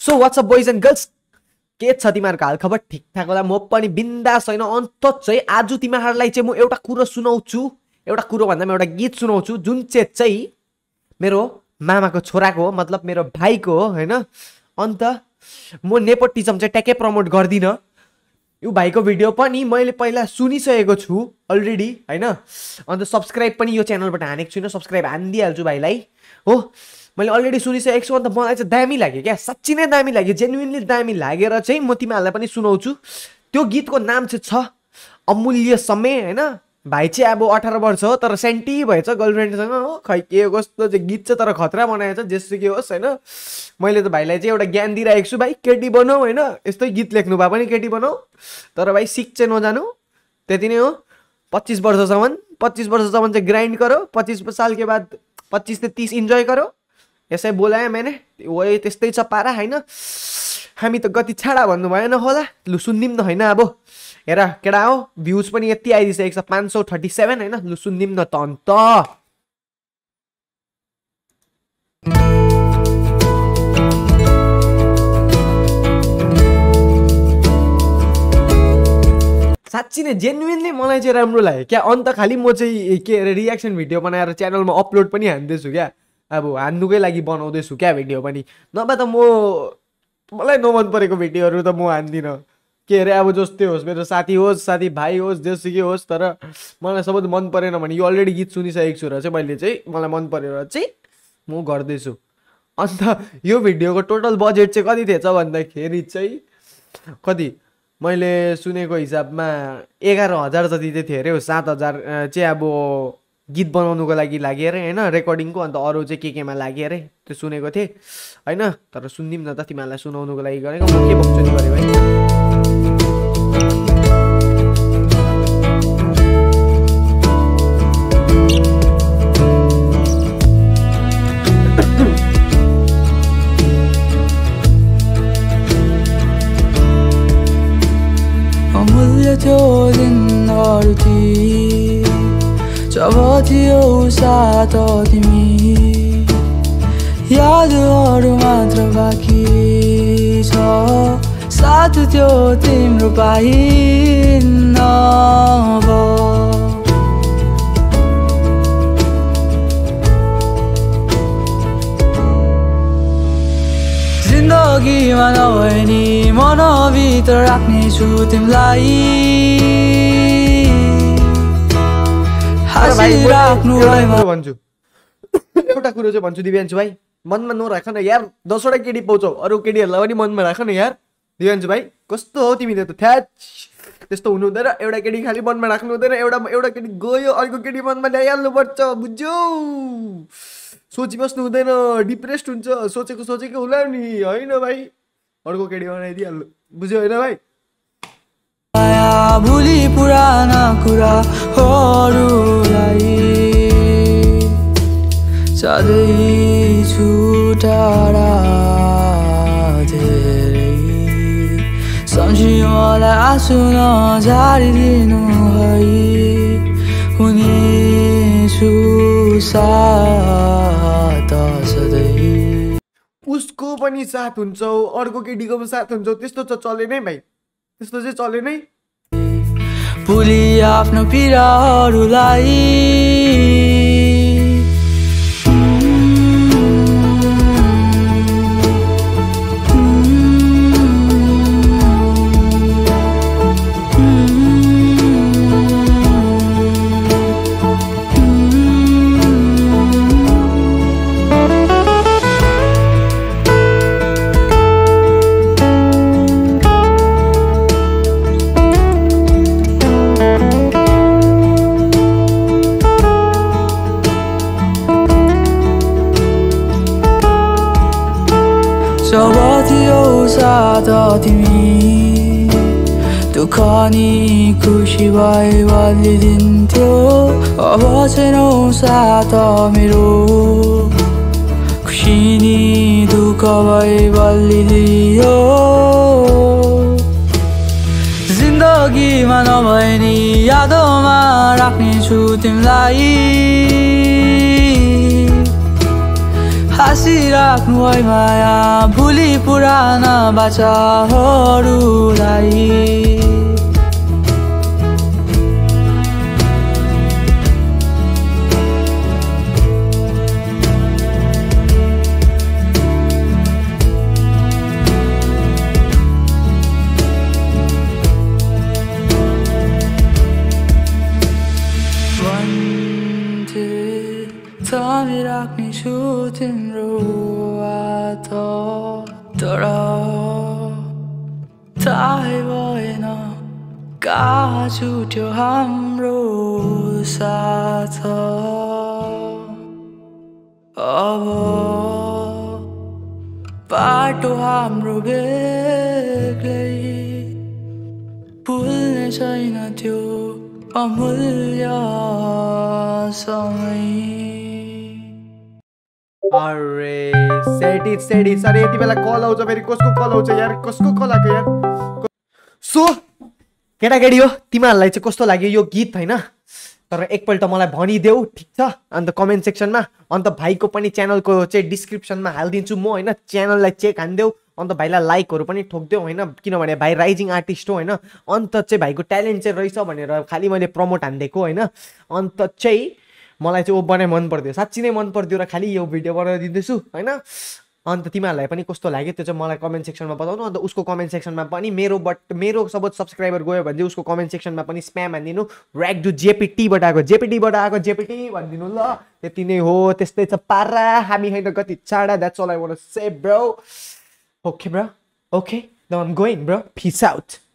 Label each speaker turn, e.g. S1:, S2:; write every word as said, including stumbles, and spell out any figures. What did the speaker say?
S1: So what's up boys and girls, के छ तिमीहरूको हालखबर? ठिकठाक होला? म पनि बिन्दास छैन। अन्त चाहिँ आज तिमीहरूलाई चाहिँ म एउटा कुरो सुनाउँछु, एउटा कुरो भन्दा म एउटा गीत सुनाउँछु जुन चाहिँ चाहिँ मेरो मामाको छोराको हो, मतलब मेरो भाइको हो हैन। अन्त म नेपोटिजम चाहिँ ट्याक्कै प्रमोट गर्दिनँ। यो भाइको भिडियो पनि मैले पहिला सुनिसकेको छु अलरेडी हैन। अन्त सब्सक्राइब पनि यो च्यानलबाट हानेको छुइनँ, सब्सक्राइब हानिदिइहाल्छु भाइलाई हो। मैले अलरेडी सुनिसकेको छु। अन्त मलाई चाहिँ दामी लाग्यो क्या, साँच्ची नै दामी लाग्यो, जेन्युइनली दामी लागेर चाहिँ म तिमीहरूलाई पनि सुनाउँछु। त्यो गीतको नाम चाहिँ छ अमूल्य समय हैन। भाइ चाहिँ अब अठार वर्ष हो तर सेन्टी भएछ गर्लफ्रेन्डसँग हो। खै के कस्तो चाहिँ गीत चाहिँ तर खतरा बनाएछ, जेसुकै होस् हैन। मैले त भाइलाई चाहिँ एउटा ज्ञान दिइरहेको छु, भाइ केटी बनाऊ हैन। यस्तै गीत लेख्नु भए पनि केटी बनाऊ, तर भाइ सिक चाहिँ नजानु, त्यति नै हो। पच्चिस वर्षसम्म पच्चिस वर्षसम्म चाहिँ ग्राइन्ड करो, पच्चिस साल के बाद पच्चिस से तीस इन्जोय करो, यसै बोलाएँ मैंने। वही त्यस्तै छ पारा हैन। हामी त गति छाडा भन्नु भएन होला, लु सुन्दिम न हैन। अब हेर केडा हो, भ्युज पनि यति आइदिइसकेको छ पाँच सौ थर्टी सेभेन हैन। लु सुन्दिम न त अन्त। साँच्ची नै जेन्युइनली मलाई चाहिँ राम्रो लाग्यो क्या। अन्त खालि म चाहिँ के अरे रियाक्सन भिडियो बनाएर च्यानलमा अपलोड पनि हान्दैछु क्या। अब हान्नुकै लागि बनाउँदैछु क्या भिडियो पनि, नभए त म मलाई नमन परेको भिडियोहरू त म हान्दिनँ। के अरे अब जस्तै होस्, मेरो साथी होस्, साथी भाइ होस्, जेसुकै होस्, तर मलाई सबै मन परेन भने यो अलरेडी गीत सुनिसकेको छु र चाहिँ मैले चाहिँ मलाई मन परेर चाहिँ म गर्दैछु। अन्त यो भिडियोको टोटल बजेट चाहिँ कति थिएछ भन्दाखेरि चाहिँ कति मैले सुनेको हिसाबमा एघार हजार जति चाहिँ थियो अरे हो। सात हजार चाहिँ अब गीत बनाउनुको लागि लाग्यो अरे होइन, रेकर्डिङको। अन्त अरू चाहिँ के केमा लाग्यो अरे त्यो सुनेको थिएँ होइन। तर सुनिदिउँ न त, तिमीहरूलाई सुनाउनुको लागि गरेको। म के भन्छु नि गरेँ भाइ।
S2: अमूल्य त्यो दिनहरू ती जब थियो साथ तिमी, यादहरू मात्र बाँकी छ, साथ त्यो तिम्रो पाइन्न अब। जिन्दगीमा नभए नि मनभित्र राख्नेछु तिमीलाई,
S1: भन्छु एउटा कुरो चाहिँ भन्छु दिव्यान्शु भाइ, मनमा नराख न यार। दसवटा केटी पाउँछौ, अरू केटीहरूलाई पनि मनमा राख न यार। दिव्यान्शु भाइ कस्तो हो तिमीले त, थ्याच त्यस्तो हुनु हुँदैन। एउटा केटी खालि मनमा राख्नु हुँदैन, एउटा एउटा केटी गयो अर्को केटी मनमा ल्याइहाल्नु पर्छ, बुझ्यौ। सोचिबस्नु हुँदैन, डिप्रेस्ड हुन्छ, सोचेको सोचेको होला नि होइन भाइ। अर्को केटी बनाइदिइहाल्नु, बुझ्यो होइन भाइ।
S2: भुली पुराना कुराहरूलाई सधैँ छुटारा धेरै सम्झी मलाई आँसु नझारिदिनु है, हुनेछु साथ सधैँ।
S1: उसको पनि साथ हुन्छौ, अर्को केटीको पनि साथ हुन्छौ, त्यस्तो त चले नै भाइ, त्यस्तो चाहिँ चले नै।
S2: भुली आफ्नो पीडाहरूलाई जब थियो साथ तिमी, दुःख नि खुसी भए बलिदिन्थ्यो। अब छैनौ साथ मेरो, खुसी नि दुःख भए बलिदियो। जिन्दगीमा नभए नि यादमा राख्नेछु तिमीलाई, हाँसिराख्नु है माया भुली पुराना बाचाहरूलाई थामिराख्नेछु तिम्रो हात तर थाहै भएन कहाँ छुट्यो हाम्रो साथ अब बाटो हाम्रो बेग्लै भुल्ने छैन त्यो अमूल्य समय
S1: अरे set it set it sir यति बेला कल आउँछ फेरि कसको कल आउँछ यार कसको कल आएको यार सो केटाकेटी हो तिमीहरूलाई चाहिँ कस्तो लाग्यो यो गीत होइन तर एकपल्ट मलाई भनिदेऊ ठिक छ अन्त कमेन्ट सेक्सनमा अन्त भाइको पनि च्यानलको चाहिँ डिस्क्रिप्सनमा हालिदिन्छु म होइन च्यानललाई चेक हानिदेऊ अन्त भाइलाई लाइकहरू पनि ठोकिदेऊ होइन किनभने भाइ राइजिङ आर्टिस्ट हो होइन अन्त चाहिँ भाइको ट्यालेन्ट चाहिँ रहेछ भनेर खालि मैले प्रमोट हानिदिएको होइन अन्त चाहिँ मलाई चाहिँ ओ बनाइ मन पर्दियो साँच्ची नै मन पर्दियो र खालि यो भिडियो बनाइदिँदैछु होइन अन्त तिमीहरूलाई पनि कस्तो लाग्यो त्यो चाहिँ मलाई कमेन्ट सेक्सनमा बताउनु अन्त उसको कमेन्ट सेक्सनमा पनि मेरो बट मेरो सपोज सब्सक्राइबर गयो भने चाहिँ उसको कमेन्ट सेक्सनमा पनि स्प्याम हानिदिनु ऱ्याक डु जेपिटीबाट आएको जेपिटीबाट आएको जेपिटी भनिदिनु ल त्यति नै हो त्यस्तै छ पारा हामी होइन कति चाँडा that's all I want to say bro okay bro okay now I am going bro peace out